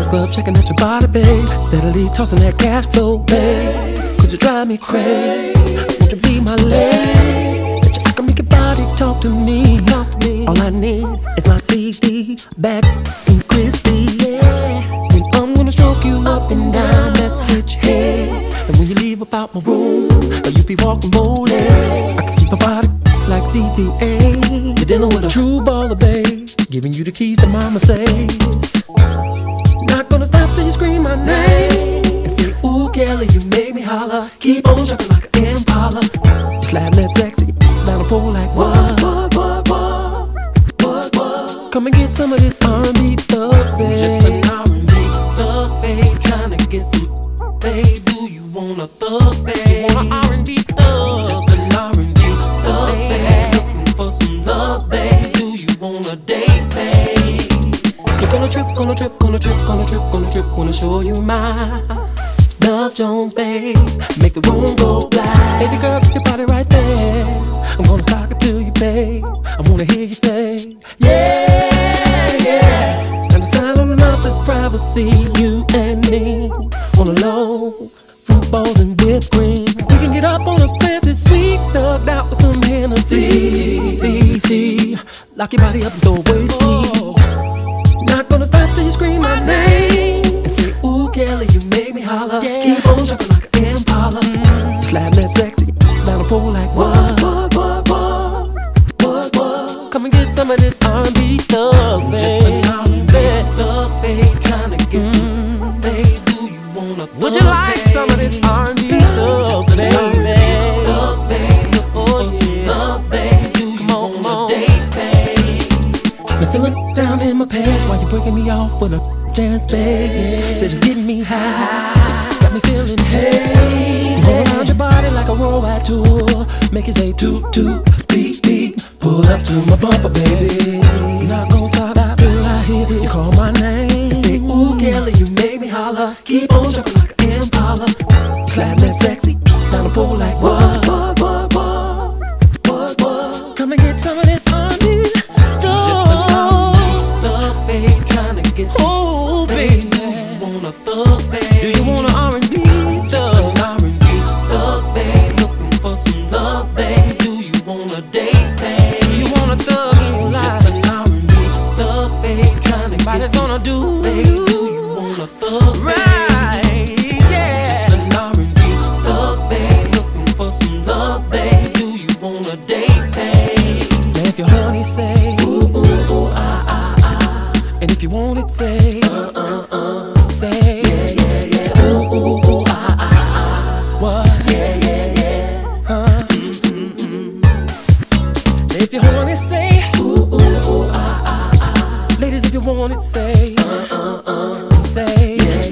Sam's Club, checking out your body, babe. Steadily tossing that cash flow, babe. Could you drive me crazy? Won't you be my lady? Bet you I can make your body talk to me. All I need is my CD back and crispy. And I'm gonna stroke you up and down, mess with your head. And when you leave about my room, you be walking boldly. I can keep my body like CTA. You're dealing with a true baller, babe. Giving you the keys to my Mercedes. Not gonna stop till you scream my name and say, ooh, Kelly, you made me holler. Keep on jumping like an Impala. You sliding that sexy down the pole like what? Come and get some of this R&B thug, babe. Just an R&B thug, babe. Trying to get some, babe. Do you want a thug, babe? You want an R&B thug? Just an R&B thug, babe. Looking for some love, babe. Do you want a date, babe? You're gonna trip, gonna trip, gonna trip, gonna trip, gonna trip. Wanna show you my Love Jones, babe. Make the room go black. Baby girl, keep your body right there. I'm gonna sock it to you, babe. I wanna hear you say, yeah, yeah. And the sign on the house is privacy, you and me. On the low, fruit balls and whipped cream. We can get up on a fancy suite, thugged out with some Hennessy. See, lock your body up and throw away the key. Not gonna stop till you scream my name and say, ooh, Kelly, you made me holler. Yeah. Keep on jumping like an Impala. Sliding that sexy down the pole like what? Come and get some of this R&B thug, babe. Just an R&B thug, babe. Trying to get some, babe. Do you want a thug, would you like babe? Some of this R&B thug, babe? Thug, babe. Looking for some love, babe. Do you want a date, babe? Now feeling down in my pants while you breaking me off with a dance, babe. Said it's getting me high, got me feeling hey. You roll around your body like a worldwide tour. Make it say toot toot, beep beep. Pull up to my bumper, baby. Not gonna stop till I hear you call my name and say, ooh, Kelly, you made me holler. Keep on jumping like an Impala. Sliding that sexy down the pole like what? Come and get some of this R&B thug. Just an R&B thug, babe. Trying to get some. Oh, baby. Do you want a thug, babe? Do you want an R&B thug? Just an R&B thug, babe. Looking for some love, babe. Do you want a date, babe? Do you want a thug in your life? Just an R&B thug, babe. Trying to get some. Gonna do, babe. Do you want a thug, babe? Right, yeah. Just an R&B thug, babe. Looking for some love, babe. Do you want a date, babe? Now if you're horny, say ooh, ooh, ooh, ah, ah, ah. And if you want it, say say yeah, yeah, yeah. Ooh, ooh, ooh, ah, ah, ah. What? Yeah, yeah, yeah. Huh? If you want it, say ooh, ooh, ooh, ah, ah, ah. Ladies, if you want it, say say yeah.